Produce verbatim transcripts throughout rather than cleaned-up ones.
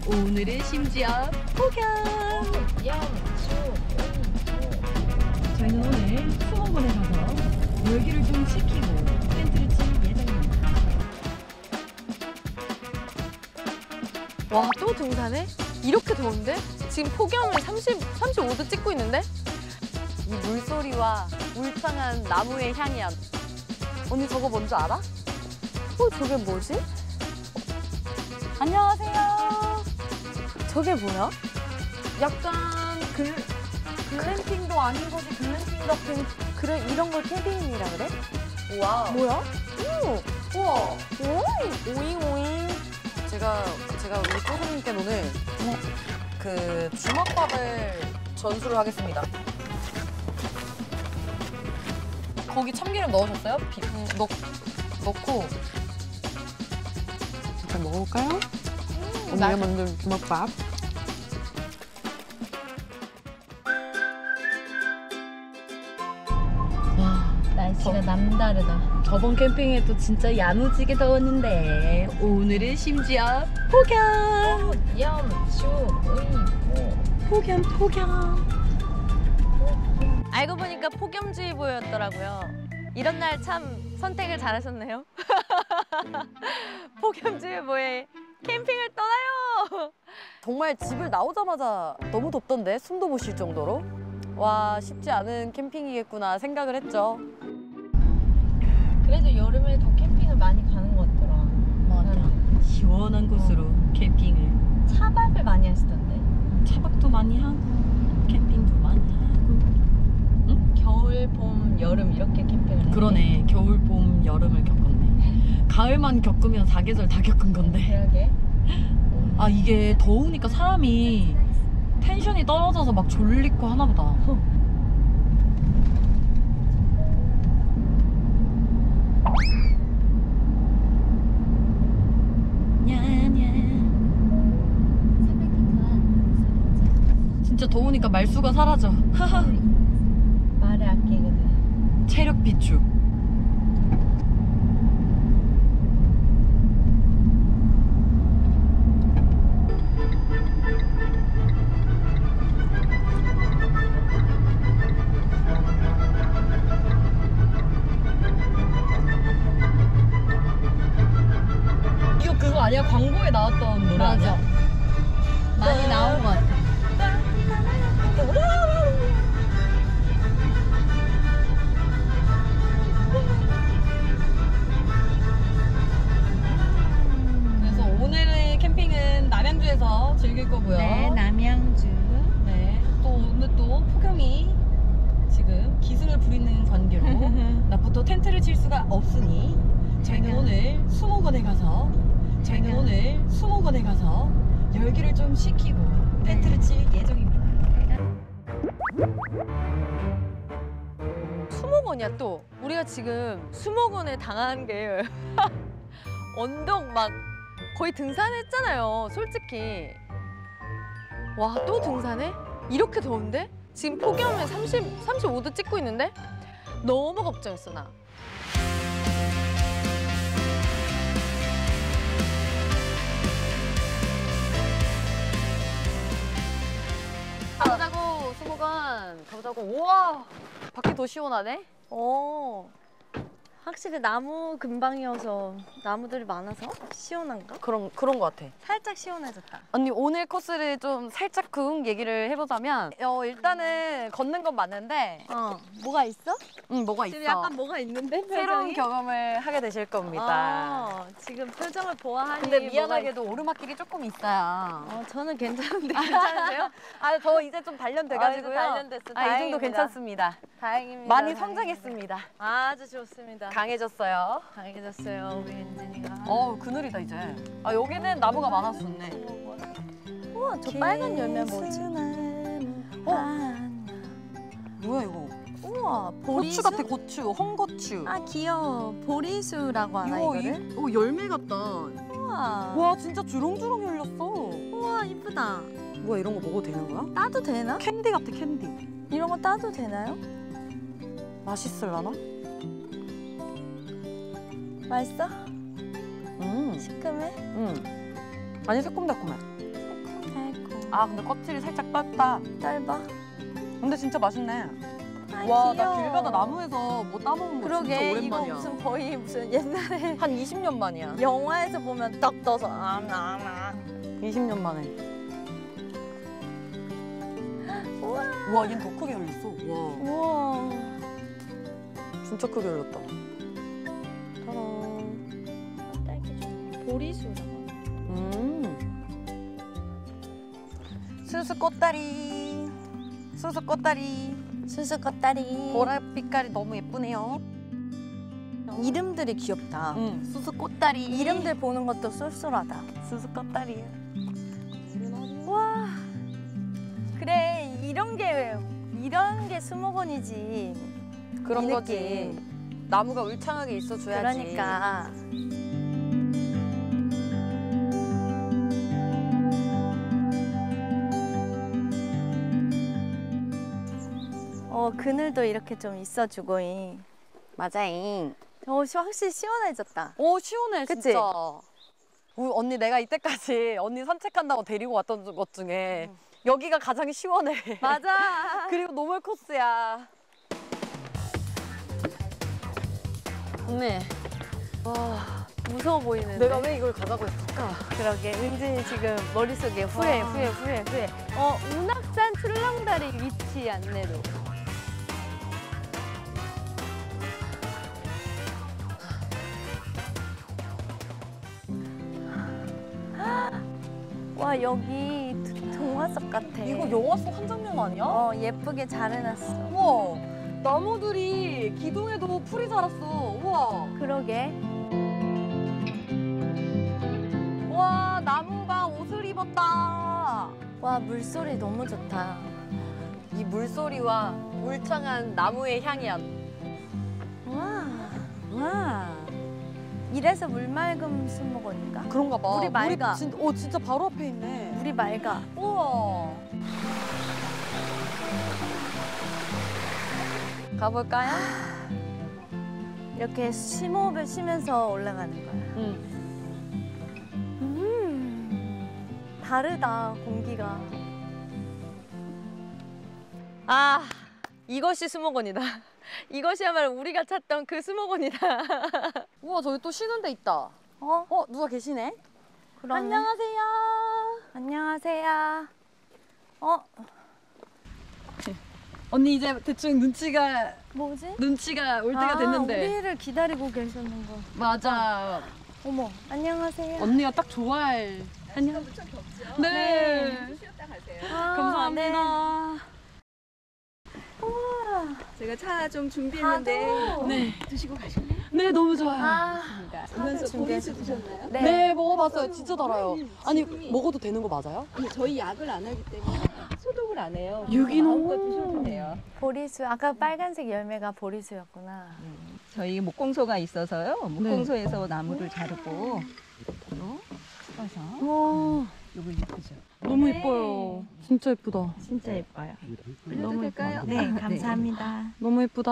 오늘은 심지어 폭염! 저희는 오늘 수목원에 가서 열기를 좀 식히고 텐트를 칠 예정입니다. 와, 또 등산해? 이렇게 더운데? 지금 폭염은 삼십, 삼십오 도 찍고 있는데? 이 물소리와 울창한 나무의 향이야. 언니 저거 뭔지 알아? 어, 저게 뭐지? 안녕하세요. 저게 뭐야? 약간 글, 글램핑도 아닌 것이 글램핑 같은 그래, 이런 걸 캠핑이라 그래? 우와. 뭐야? 오. 우와. 오. 오잉 오잉. 제가 제가 우리 꼬소님께 오늘 네. 그 주먹밥을 전수를 하겠습니다. 거기 참기름 넣으셨어요? 비, 음, 넣, 넣고 잠깐 먹어볼까요? 음, 언니가 날... 만든 주먹밥. 와, 날씨가 저, 남다르다. 저번 캠핑에도 진짜 야무지게 더웠는데 오늘은 심지어 폭염! 폭염, 폭염. 알고 보니까 폭염주의보였더라고요. 이런 날 참 선택을 잘하셨네요. 폭염주의보에 캠핑을 떠나요. 정말 집을 나오자마자 너무 덥던데 숨도 못 쉴 정도로. 와, 쉽지 않은 캠핑이겠구나 생각을 했죠. 그래도 여름에도 캠핑을 많이 가는 것 같더라. 맞아. 시원한 곳으로 어. 캠핑을. 차박을 많이 하시던데. 차박도 많이 하고 캠핑도 많이 하고. 응? 겨울, 봄, 여름 이렇게 캠핑을 해. 그러네. 겨울, 봄, 여름을 겪었네. 가을만 겪으면 사계절 다 겪은 건데. 그러게. 아, 이게 더우니까 사람이 텐션이 떨어져서 막 졸리고 하나 보다. 진짜 더우니까 말수가 사라져. 말을 아끼거든. 체력 비축. 이거 그거 아니야? 광고에 나왔던 노래 맞아. 아니야? 많이 나온 것 같아. 그래서 오늘의 캠핑은 남양주에서 즐길 거고요. 네, 남양주. 네, 또 오늘 또 폭염이 지금 기승을 부리는 관계로 낮부터 텐트를 칠 수가 없으니 저희는 오늘 수목원에 가서 저희는 오늘 수목원에 가서 열기를 좀 식히고 텐트를 칠 예정입니다. 수목원이야 또. 우리가 지금 수목원에 당한 게 언덕 막 거의 등산했잖아요. 솔직히. 와, 또 등산해? 이렇게 더운데? 지금 폭염에 삼십, 삼십오 도 찍고 있는데? 너무 걱정했어 나. 가보자고, 수목원. 가보자고. 우와, 밖이 더 시원하네? 오, 확실히 나무 근방이어서 나무들이 많아서 시원한가? 그런, 그런 것 같아. 살짝 시원해졌다. 언니, 오늘 코스를 좀 살짝 쿵 얘기를 해보자면 어, 일단은 걷는 건 맞는데 어, 뭐가 있어? 응, 뭐가 있어. 지금 약간 뭐가 있는데? 표정이? 새로운 경험을 하게 되실 겁니다. 어, 지금 표정을 보아하니 근데 미안하게도 오르막길이 조금 있어요. 어, 저는 괜찮은데. 괜찮으세요? 아, 저 이제 좀 단련돼가지고요. 아, 단련됐어. 아, 이 정도 다행입니다. 괜찮습니다. 다행입니다. 많이 다행입니다. 성장했습니다. 아주 좋습니다. 강해졌어요. 강해졌어요, 우리 엔진이가. 어우, 그늘이다 이제. 아, 여기는 나무가 많아서 좋네. 우와, 저 빨간 열매 뭐지? 어? 뭐야 이거? 우와, 보리수? 고추 같아, 고추. 홍고추. 아, 귀여워. 보리수라고 하나, 이거, 이거를? 이, 어, 열매 같다. 우와. 와, 진짜 주렁주렁 열렸어. 우와, 이쁘다. 뭐야, 이런 거 먹어도 되는 거야? 따도 되나? 캔디 같아, 캔디. 이런 거 따도 되나요? 맛있을라나? 맛있어? 음. 시큼해? 음. 아니, 새콤달콤해. 아 근데 껍질이 살짝 떴다. 짧아. 근데 진짜 맛있네. 아이, 와, 나 귀여워. 길 가다 나무에서 뭐 따먹은 거 진짜 그러게 오랜만이야. 이거 무슨 거의 무슨 옛날에 한 이십 년 만이야. 영화에서 보면 떡 떠서 아나나. 이십 년 만에. 우와. 와, 얘는 더 크게 열렸어. 와, 우와. 진짜 크게 열렸다. 짜란. 딸기 좀 보리수라고. 음. 수수 꽃다리. 수수 꽃다리. 수수 겉다리. 보랏 빛깔이 너무 예쁘네요. 이름들이 귀엽다. 응, 수수 꽃다리. 이름들 보는 것도 쏠쏠하다. 수수 꽃다리. 와. 그래 이런 게 이런 게 수목원이지. 그런 이 거지. 느낌. 나무가 울창하게 있어줘야지. 그러니까. 어 그늘도 이렇게 좀 있어주고. 이. 맞아잉. 어 시- 확실히 시원해졌다. 오, 시원해, 그치? 진짜. 우리 언니 내가 이때까지 언니 산책한다고 데리고 왔던 것 중에 여기가 가장 시원해. 맞아. 그리고 노멀 코스야. 언니, 와, 무서워 보이는데. 내가 왜 이걸 가자고 했을까? 그러게 은진이 지금 머릿속에 후회 와. 후회 후회 후회. 어 운악산 출렁다리 위치 안내로. 와 여기 동화 속 같아. 이거 영화 속 한 장면 아니야? 어 예쁘게 잘 해놨어. 우와, 나무들이 기둥에도 풀이 자랐어. 우와. 그러게. 와, 나무가 옷을 입었다. 와 물소리 너무 좋다. 이 물소리와 울창한 나무의 향이야. 와 와. 이래서 물맑음 수목원인가? 그런가 봐. 물이 맑아. 진, 어, 진짜 바로 앞에 있네. 물이 맑아. 우와. 가볼까요? 이렇게 심호흡을 쉬면서 올라가는 거야. 응. 음 다르다 공기가. 아, 이것이 수목원이다. 이것이야말로 우리가 찾던 그 수목원이다. 우와, 저기 또 쉬는 데 있다. 어? 어, 누가 계시네? 그러네. 안녕하세요. 안녕하세요. 어? 언니 이제 대충 눈치가 뭐지? 눈치가 올 때가 아, 됐는데. 우리를 기다리고 계셨는 거. 맞아. 어머, 안녕하세요. 언니가 딱 좋아할. 안녕. 네. 아, 감사합니다. 제가 차 좀 준비했는데 파도. 네. 드시고 가실래요? 네, 너무 좋아요. 아, 그러면서 준비하셨- 보리수 드셨나요? 네. 네, 먹어봤어요. 진짜 달아요. 아니, 지금이- 먹어도 되는 거 맞아요? 아니, 저희 약을 안 하기 때문에 소독을 안 해요. 유기농. 마음껏 드셔도 돼요. 보리수. 아까 빨간색 열매가 보리수였구나. 저희 목공소가 있어서요. 목공소에서 나무를 자르고 요 찍어서 와, 요걸 예쁘죠? 너무 예뻐요. 진짜 예쁘다. 진짜 예뻐요. 너무 너무 될까요? 네, 감사합니다. 너무 예쁘다.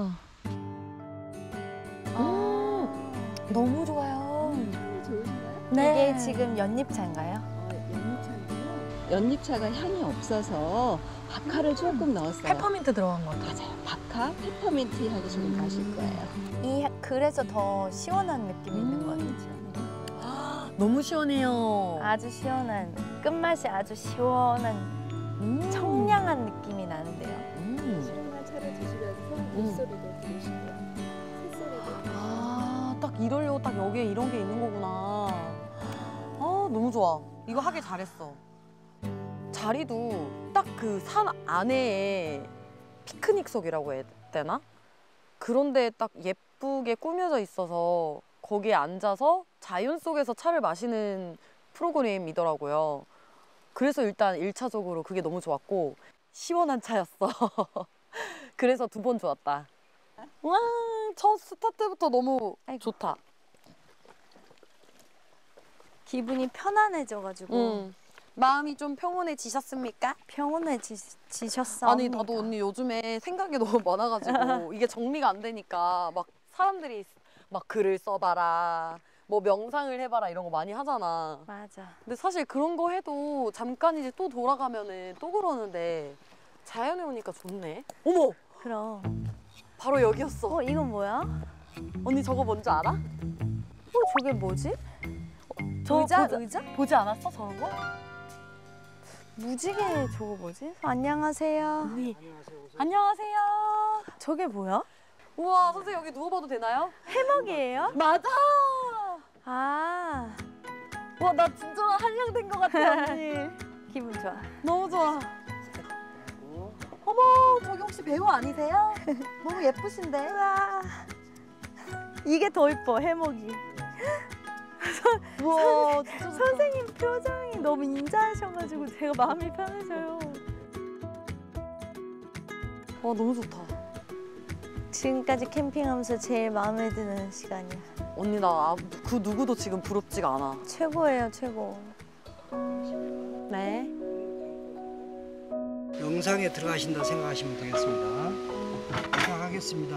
아, 너무 좋아요. 향이 좋으신가요? 네. 이게 지금 연잎차인가요? 어, 연잎차인데요. 연잎차가 향이 없어서 박하를 조금 넣었어요. 페퍼민트 들어간 것 같아요. 맞아요. 박하, 페퍼민트 향이 좀 나실 거예요. 이 그래서 더 시원한 느낌이 있는 것 같아요. 너무 시원해요. 아주 시원한 끝맛이 아주 시원한 음. 청량한 느낌이 나는데요. 음. 시원한 차를 드시면서 물소리도 들으시고요. 새소리도 아, 딱 이러려고 딱 여기에 이런 게 있는 거구나. 아, 너무 좋아. 이거 하길 잘했어. 자리도 딱 그 산 안에 피크닉석이라고 해야 되나? 그런데 딱 예쁘게 꾸며져 있어서 거기에 앉아서 자연 속에서 차를 마시는 프로그램이더라고요. 그래서 일단 일차적으로 그게 너무 좋았고 시원한 차였어. 그래서 두 번 좋았다. 와, 첫 스타트부터 너무 좋다. 기분이 편안해져가지고 음. 마음이 좀 평온해지셨습니까? 평온해지셨어. 아니, 나도 언니 요즘에 생각이 너무 많아가지고 이게 정리가 안 되니까 막 사람들이 막 글을 써봐라, 뭐 명상을 해봐라 이런 거 많이 하잖아. 맞아. 근데 사실 그런 거 해도 잠깐 이제 또 돌아가면은 또 그러는데 자연에 오니까 좋네. 어머! 그럼. 바로 여기였어. 어, 이건 뭐야? 언니 저거 뭔지 알아? 어, 저게 뭐지? 저 의자? 보자- 의자? 보지 않았어 저런 거? 무지개 저거 뭐지? 안녕하세요. 언니 안녕하세요. 저게 뭐야? 우와 선생님 여기 누워봐도 되나요? 해먹이에요? 맞아. 아, 와 나 진짜 한량된 것 같아 언니. 기분 좋아. 너무 좋아. 어머 저기 혹시 배우 아니세요? 너무 예쁘신데? 우와. 이게 더 이뻐, 해먹이. 우와 진짜 좋다. 선생님 표정이 너무 인자하셔가지고 제가 마음이 편해져요. 와 너무 좋다. 지금까지 캠핑하면서 제일 마음에 드는 시간이야. 언니 나 그 누구도 지금 부럽지가 않아. 최고예요, 최고. 네. 영상에 들어가신다 생각하시면 되겠습니다. 시작하겠습니다.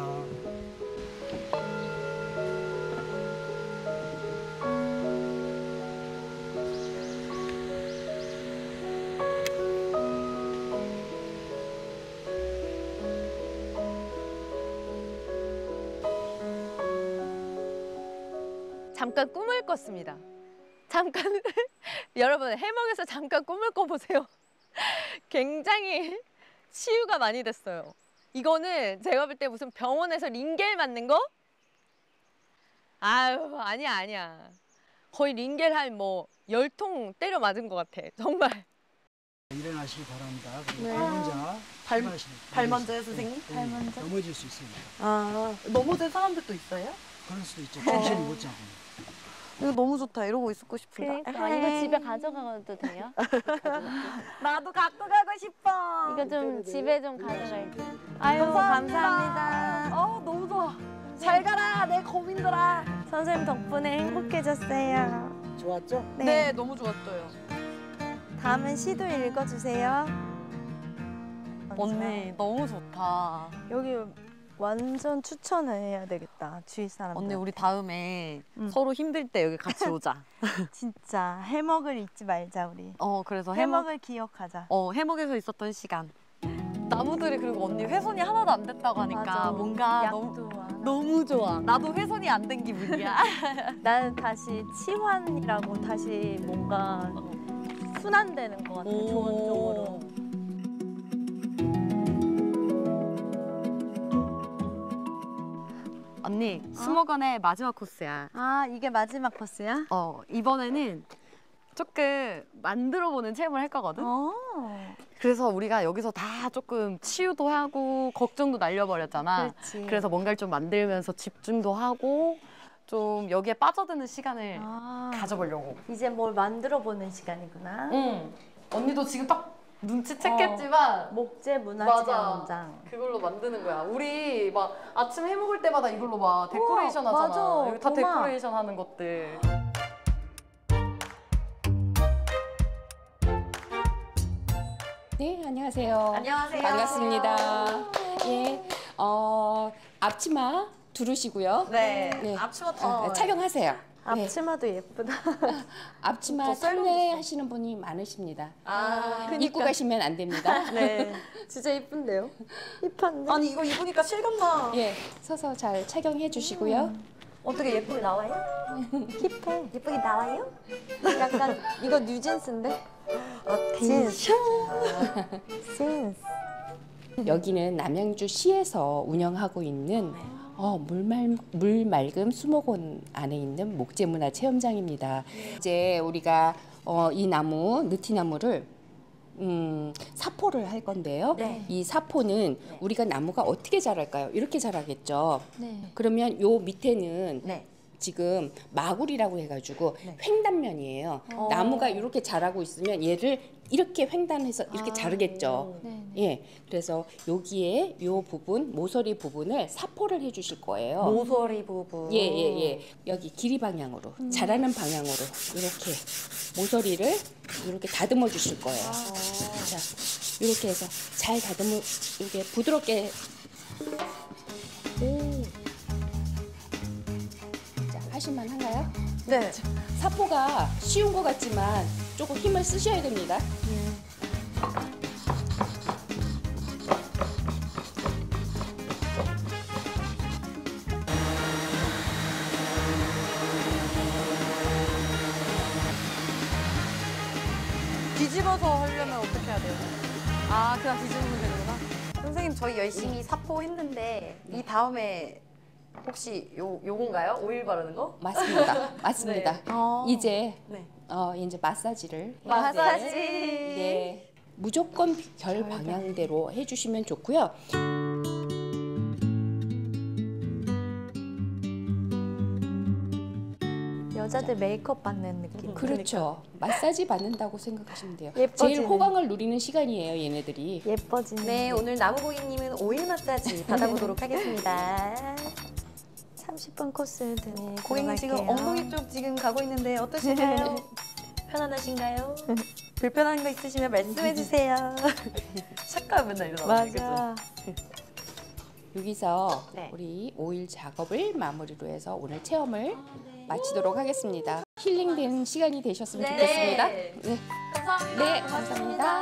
잠깐 꿈을 꿨습니다. 잠깐 여러분 해먹에서 잠깐 꿈을 꿔보세요. 굉장히 치유가 많이 됐어요. 이거는 제가 볼 때 무슨 병원에서 링겔 맞는 거? 아유 아니야 아니야. 거의 링겔 한 뭐 열 통 때려 맞은 것 같아. 정말. 일어나시기 바랍니다. 그리고 네. 발 먼저 발- 일어나시기 발 바랍니다. 먼저요, 선생님? 네, 발 먼저? 넘어질 수 있습니다. 아 넘어진 사람들도 있어요? 그럴 수도 있죠. 정신 못 잡고. 이거 너무 좋다. 이러고 있고 싶은데. 그러니까 이거 집에 가져가도 돼요? 나도 갖고 가고 싶어. 이거 좀 집에 좀 가져갈게. 아유, 감사합니다. 감사합니다. 어 너무 좋아. 잘 가라 내 고민들아. 선생님 덕분에 행복해졌어요. 좋았죠? 네. 너무 좋았어요. 다음은 시도 읽어주세요. 언니 너무 좋다. 여기 완전 추천을 해야 되겠다, 주위 사람들. 언니 우리 다음에 응. 서로 힘들 때 여기 같이 오자. 진짜 해먹을 잊지 말자, 우리. 어 그래서 해먹 해먹을 기억하자. 어 해먹에서 있었던 시간. 나무들이 그리고 언니 훼손이 하나도 안 됐다고 하니까 맞아. 뭔가 너무 약도 안 하고. 너무 좋아. 나도 훼손이 안 된 기분이야. 나는 다시 치환이라고 다시 뭔가 순환되는 것 같아, 좋은 쪽으로. 언니 스모건의 마지막 코스야. 아, 이게 마지막 코스야? 어 이번에는 조금 만들어보는 체험을 할 거거든. 어. 그래서 우리가 여기서 다 조금 치유도 하고 걱정도 날려버렸잖아. 그렇지. 그래서 뭔가를 좀 만들면서 집중도 하고 좀 여기에 빠져드는 시간을 아, 가져보려고. 이제 뭘 만들어 보는 시간이구나. 응. 언니도 지금 딱 눈치챘겠지만 목재 문화재 맞아. 현장. 그걸로 만드는 거야. 우리 막 아침 해 먹을 때마다 이걸로 막 데코레이션 우와, 하잖아. 맞아. 여기 다 도마. 데코레이션 하는 것들. 네, 안녕하세요. 안녕하세요. 반갑습니다. 예, 어, 앞치마 두르시고요. 네. 네. 앞치마 어, 착용하세요. 네, 앞치마도 예쁘다. 앞치마 설레하시는 분이 많으십니다. 아, 입고 가시면 안 됩니다. 네. 진짜 예쁜데요? 힙한데? 아니 이거 입으니까 실감나. 예, 서서 잘 착용해 주시고요. 어떻게 예쁘게 나와요? 힙해. 예쁘게 나와요? 약간 이거 뉴진스인데? 아, 진스. 진스. 여기는 남양주시에서 운영하고 있는 어, 물말, 물 맑음 수목원 안에 있는 목재문화 체험장입니다. 이제 우리가 어, 이 나무, 느티나무를 음, 사포를 할 건데요. 네. 이 사포는 우리가 나무가 어떻게 자랄까요? 이렇게 자라겠죠. 네. 그러면 요 밑에는 네. 지금 마구리라고 해가지고 네. 횡단면이에요. 어. 나무가 이렇게 자라고 있으면 얘를 이렇게 횡단해서 이렇게 아, 자르겠죠. 네. 예, 그래서 여기에 요 부분 모서리 부분을 사포를 해주실 거예요. 모서리 부분. 예, 예, 예. 여기 길이 방향으로 자라는 방향으로 이렇게 모서리를 이렇게 다듬어 주실 거예요. 자, 이렇게 해서 잘 다듬어 이렇게 부드럽게. 오. 자, 하실만 한가요? 네. 사포가 쉬운 것 같지만 조금 힘을 쓰셔야 됩니다. 뒤집어서 하려면 어떻게 해야 돼요? 아, 그냥 뒤집으면 되는구나. 선생님 저희 열심히 사포했는데 이 다음에 혹시 요 요건가요? 오일 바르는 거? 맞습니다. 맞습니다. 네. 이제 네. 어, 이제 마사지를 마사지. 네. 무조건 결 방향대로 해주시면 좋고요. 여자들 메이크업 받는 느낌. 그렇죠. 마사지 받는다고 생각하시면 돼요. 예뻐지는. 제일 호강을 누리는 시간이에요, 얘네들이. 예뻐지는. 네, 오늘 나무고객님은 오일 마사지 받아보도록 하겠습니다. 삼십 분 코스 드 네, 고객님 지금 엉덩이 쪽 지금 가고 있는데 어떠신가요? 편안하신가요? 불편한 거 있으시면 말씀해 주세요. 샷가 맨날 이러나 맞아. 여기서 네. 우리 오일 작업을 마무리로 해서 오늘 체험을 마치도록 하겠습니다. 힐링된 시간이 되셨으면 네. 좋겠습니다. 네. 감사합니다. 네, 감사합니다.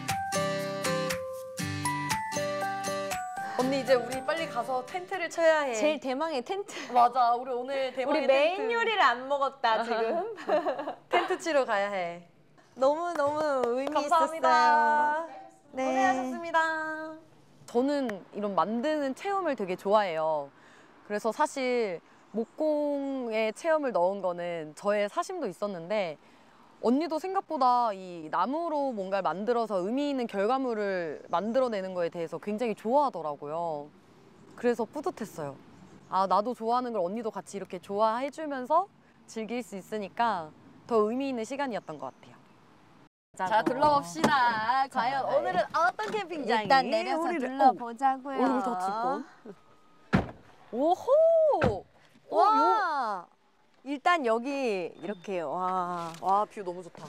언니 이제 우리 빨리 가서 텐트를 쳐야 해. 제일 대망의 텐트. 맞아. 우리 오늘 대박의 우리 메인 텐트. 요리를 안 먹었다 지금. 텐트 치러 가야 해. 너무 너무 의미 감사합니다. 있었어요. 네. 고생하셨습니다. 저는 이런 만드는 체험을 되게 좋아해요. 그래서 사실 목공의 체험을 넣은 거는 저의 사심도 있었는데 언니도 생각보다 이 나무로 뭔가를 만들어서 의미 있는 결과물을 만들어내는 거에 대해서 굉장히 좋아하더라고요. 그래서 뿌듯했어요. 아, 나도 좋아하는 걸 언니도 같이 이렇게 좋아해주면서 즐길 수 있으니까 더 의미 있는 시간이었던 것 같아요. 자, 둘러봅시다. 과연 오늘은 어떤 캠핑장이 일단 내려서 우리를- 둘러보자고요. 얼굴 다 찍고. 오호! 와. 일단 여기 이렇게 와. 와, 뷰 너무 좋다.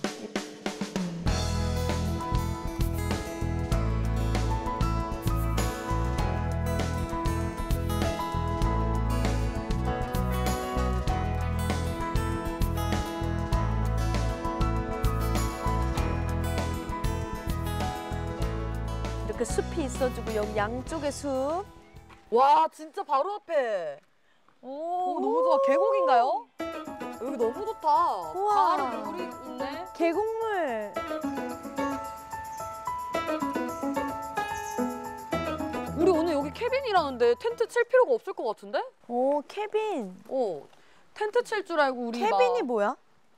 이렇게 숲이 있어주고 여기 양쪽에 숲. 와, 진짜 바로 앞에. 오, 너무 좋아. 계곡인가요? 여기 너무 좋다. 우와. 바로 물이 있네. 계곡물. 우리 오늘 여기 캐빈이라는데 텐트 칠 필요가 없을 것 같은데? 오 캐빈. 어, 텐트 칠 줄 알고 우리 캐빈이 막 뭐야?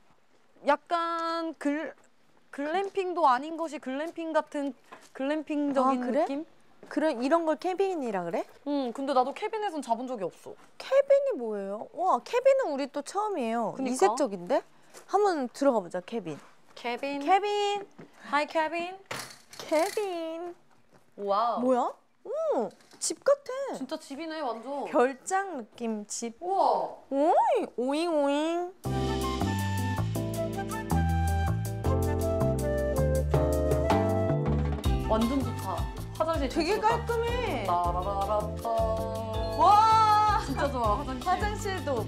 약간 글, 글램핑도 아닌 것이 글램핑 같은 글램핑적인 아, 그래? 느낌? 그래 이런 걸 캐빈이라 그래? 응, 근데 나도 캐빈에선 자본 적이 없어. 캐빈이 뭐예요? 와 캐빈은 우리 또 처음이에요. 그니까. 이색적인데? 한번 들어가 보자 캐빈. 캐빈. 캐빈. 하이 캐빈. 캐빈. 와우. 뭐야? 오, 집 같아. 진짜 집이네 완전. 별장 느낌 집. 우와. 오잉 오잉 오잉. 완전 좋다. 화장실 되게 진짜 좋다. 깔끔해. 따라라라따. 와 진짜 좋아 화장실. 화장실도.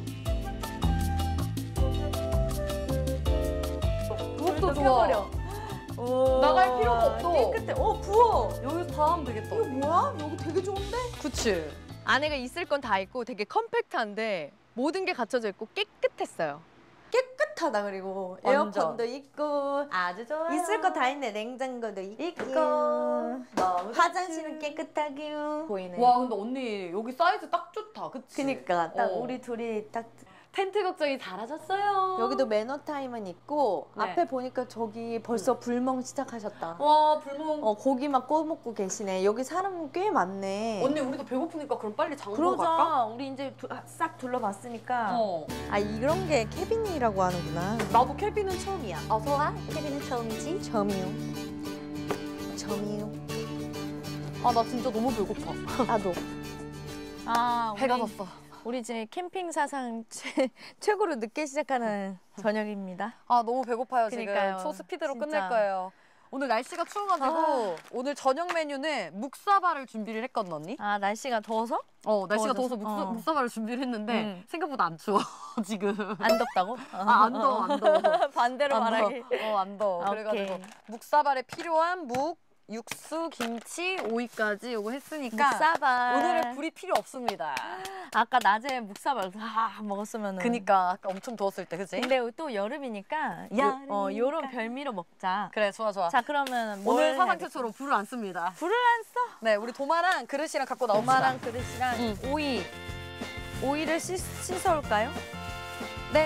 부엌도 좋아. 오, 나갈 필요가 없어. 깨끗해. 어 부어. 여기서 다 하면 되겠다. 이거 뭐야? 여기 되게 좋은데? 그치. 안에가 있을 건 다 있고 되게 컴팩트한데 모든 게 갖춰져 있고 깨끗했어요. 깨끗하다 그리고 완전. 에어컨도 있고 아주 좋아요. 있을 거 다 있네. 냉장고도 있고, 있고. 너무 화장실은 깨끗하게 보이네. 와 근데 언니 여기 사이즈 딱 좋다. 그치? 그니까 딱 어. 우리 둘이 딱 텐트 걱정이 사라졌어요. 여기도 매너 타임은 있고 네. 앞에 보니까 저기 벌써 불멍 시작하셨다. 와 불멍. 어 고기 막 구워 먹고 계시네. 여기 사람 꽤 많네. 언니 우리도 배고프니까 그럼 빨리 장 보러 갈까? 그러자. 우리 이제 두- 아, 싹 둘러봤으니까. 어. 아 이런 게 캐빈이라고 하는구나. 나도 캐빈은 처음이야. 어서 와. 캐빈은 처음이지? 처음이요. 처음이요. 아 나 진짜 너무 배고파. 나도. 아 배가 졌어. 우리 이제 캠핑 사상 최, 최고로 늦게 시작하는 저녁입니다. 아 너무 배고파요 그러니까요. 지금. 초 스피드로 진짜. 끝낼 거예요. 오늘 날씨가 추워가지고 오늘 저녁 메뉴는 묵사발을 준비를 했거든 언니. 아 날씨가 더워서? 어 날씨가 더워져서? 더워서 묵사, 어. 묵사발을 준비를 했는데 음. 생각보다 안 추워 지금. 안 덥다고? 아, 안 더워 안 더워. 반대로 안 더워. 말하기. 어, 안 더워. 아, 그래가지고 오케이. 묵사발에 필요한 묵, 육수, 김치, 오이까지 요거 했으니까 묵사발. 오늘은 불이 필요 없습니다. 아까 낮에 묵사발 다 먹었으면은. 그니까 아까 엄청 더웠을 때 그치? 근데 또 여름이니까 요, 어, 요런 별미로 먹자. 그래 좋아 좋아. 자 그러면 뭘 오늘 해야 사상 돼? 최초로 불을 안 씁니다. 불을 안 써? 네, 우리 도마랑 그릇이랑 갖고 나옵시다. 도마랑 그릇이랑 응. 오이. 오이를 씻, 씻어올까요? 네.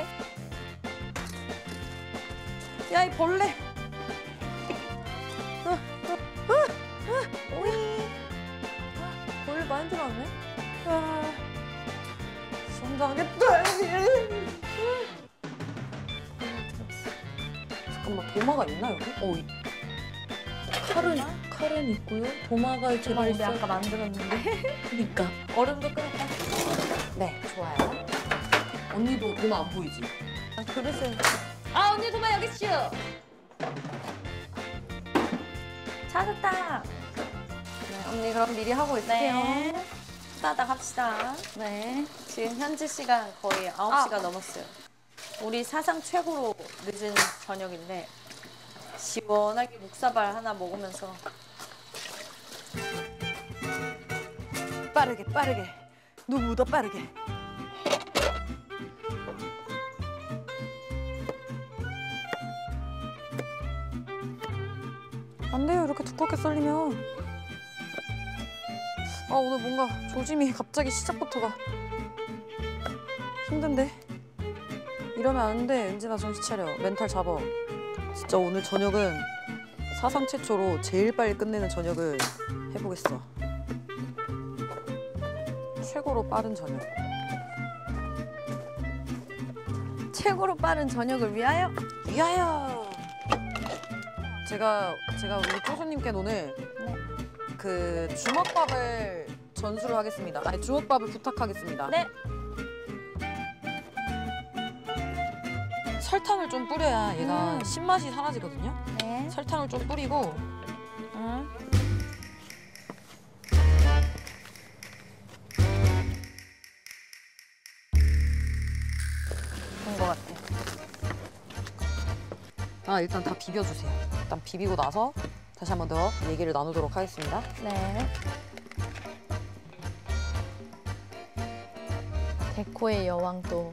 야, 이 벌레. 오이. 벌레 많이 들어왔네. 성장했다. 잠깐만, 도마가 있나 여기? 어, 이- 칼은 칼은 있고요. 도마가 도마 제발 우리 있어. 아까 만들었는데. 그러니까. 얼음도 끓일까? 네, 좋아요. 언니도 도마 안 보이지? 아, 그릇을. 아, 언니 도마 여기 있슈. 찾았다. 네, 언니 그럼 미리 하고 있을게요. 네. 따다 갑시다. 네. 지금 현지 시간 거의 아홉 시가 넘었어요. 우리 사상 최고로 늦은 저녁인데 시원하게 묵사발 하나 먹으면서 빠르게 빠르게. 누구보다 빠르게. 안 돼요, 이렇게 두껍게 썰리면. 아, 오늘 뭔가 조짐이 갑자기 시작부터가 힘든데? 이러면 안 돼, 은진아 정신 차려. 멘탈 잡아. 진짜 오늘 저녁은 사상 최초로 제일 빨리 끝내는 저녁을 해보겠어. 최고로 빠른 저녁. 최고로 빠른 저녁을 위하여 위하여. 제가 제가 우리 쪼수님께 오늘 그 주먹밥을 전수를 하겠습니다. 아니 주먹밥을 부탁하겠습니다. 네. 설탕을 좀 뿌려야 얘가 음. 신맛이 사라지거든요. 네. 설탕을 좀 뿌리고 응. 된 것 같아. 아 일단 다 비벼주세요. 일단 비비고 나서 다시 한 번 더 얘기를 나누도록 하겠습니다. 네. 데코의 여왕 또.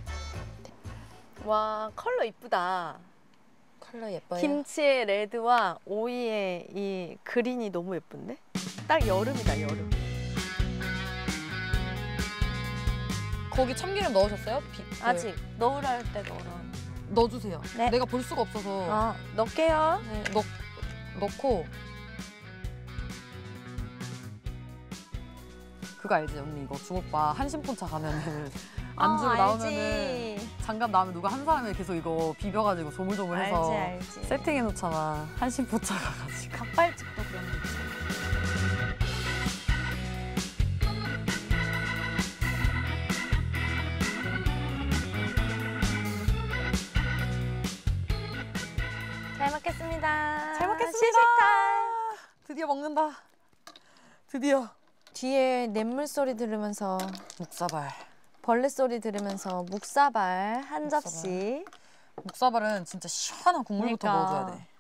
와 컬러 이쁘다. 컬러 예뻐요. 김치의 레드와 오이의 이 그린이 너무 예쁜데? 딱 여름이다 여름. 거기 참기름 넣으셨어요? 비, 그, 아직 넣으라 할 때 넣어라. 넣어주세요. 네. 내가 볼 수가 없어서 어 넣을게요. 네, 넣, 넣고 그거 알지 언니? 이거 중오빠 한신포차 가면은 안주로 어, 나오면은 알지. 장갑 나오면 누가 한 사람이 계속 이거 비벼가지고 조물조물해서 알지 알지. 세팅해 놓잖아. 한신포차 가가지고. 닭발집도 그런 거 있어. 잘 먹겠습니다. 잘 먹겠습니다. 시식 타임. 드디어 먹는다. 드디어. 뒤에 냇물 소리 들으면서 묵사발. 벌레 소리 들으면서 묵사발 한 묵사발. 접시. 묵사발은 진짜 시원한 국물부터 그러니까. 넣어줘야 돼.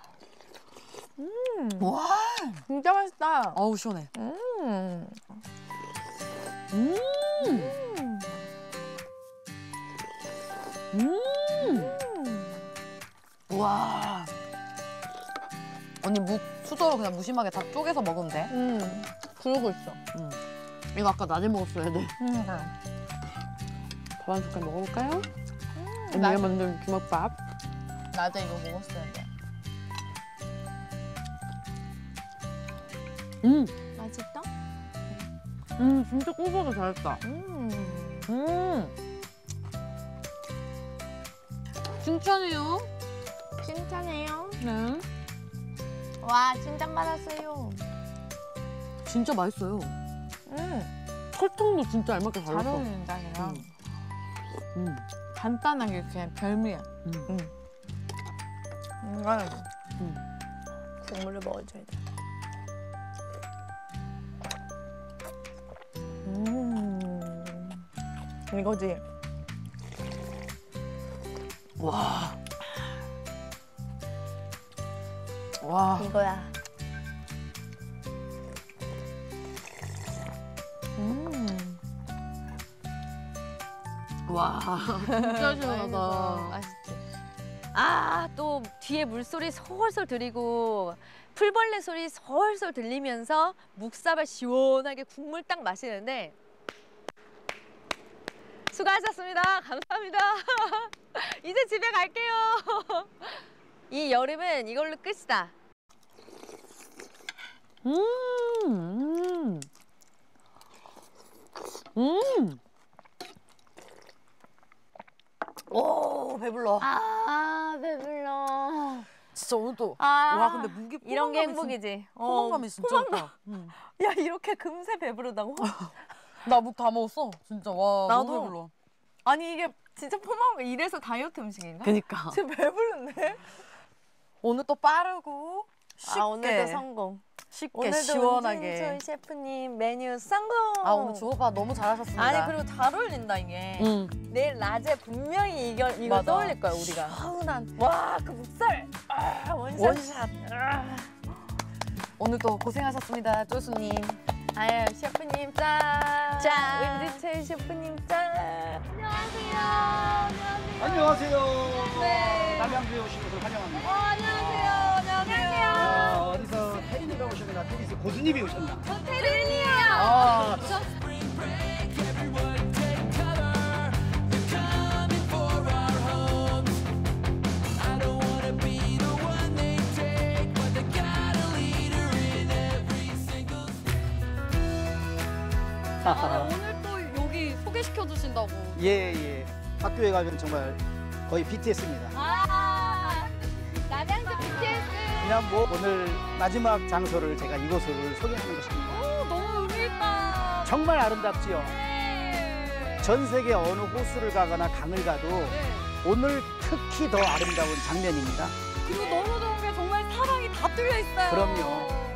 음, 와, 진짜 맛있다. 어우 시원해. 음. 음. 음. 와. 언니 묵 수저로 그냥 무심하게 다 쪼개서 먹으면 돼. 음. 그러고 있어. 음. 이거 아까 낮에 먹었어야 돼. 음. 밥 한 숟갈 먹어볼까요? 나- 언니가 만든 주먹밥. 낮에 이거 먹었어야 돼. 음, 맛있다? 음, 진짜 고소하게 잘했다. 음. 음. 칭찬해요. 칭찬해요. 네. 와, 칭찬 받았어요. 진짜 맛있어요. 음. 설탕도 진짜 알맞게 잘 잘했어. 어울린다, 그냥. 음. 간단하게 그냥 별미야. 음. 음. 이거 국물을 먹어줘야 돼. 음, 이거지. 와. 와. 이거야. 음. 와. 진짜 시원하다. 맛있지. 아, 또 뒤에 물소리 솔솔 들리고 풀벌레 소리 솔솔 들리면서 묵사발 시원하게 국물 딱 마시는데 수고하셨습니다. 감사합니다. 이제 집에 갈게요. 이 여름은 이걸로 끝이다. 음, 음, 음. 오, 배불러. 아, 배불러. 진짜 오늘 또. 아, 와, 근데 무게 이런 게 포만감이 행복이지. 진- 포만감이 진짜 포만감. 좋다. 응. 야, 이렇게 금세 배부르다고? 나 묵 다 먹었어. 진짜. 와, 나도. 너무 배불러. 아니, 이게 진짜 포만감. 이래서 다이어트 음식인가? 그니까. 지금 배부른데? 오늘 또 빠르고 쉽게. 아, 오늘도 성공. 쉽게 오늘도 시원하게. 은진초이 셰프님 메뉴 성공. 아, 오늘 주호빠 너무 잘하셨습니다. 아니, 그리고 잘 어울린다, 이게. 응. 내일 낮에 분명히 이거, 이거 맞아. 떠올릴 거야, 우리가. 시원한 와, 그 묵살. 아, 원샷. 원샷. 오늘 또 고생하셨습니다, 쪼수님. 아유, 셰프님 짠. 짠. 은지채 셰프님 짠. 안녕하세요. 안녕하세요. 안녕하세요. 네. 남양주에 오신 것을 환영합니다. 어, 안녕하세요. 안녕하세요. 어, 어디서 태린이가 오셨나? 테니스 고수님이 오셨나? 저 태린이에요. 아, 오늘 또 여기 소개시켜 주신다고. 예, 예. 학교에 가면 정말 거의 비티에스입니다. 아, 남양주 비티에스. 그냥 뭐 오늘 마지막 장소를 제가 이곳을 소개하는 것입니다. 오, 너무 의미 있다. 정말 아름답지요. 네. 전 세계 어느 호수를 가거나 강을 가도 네. 오늘 특히 더 아름다운 장면입니다. 그리고 너무 좋은 게 정말 사방이 다 뚫려 있어요. 그럼요.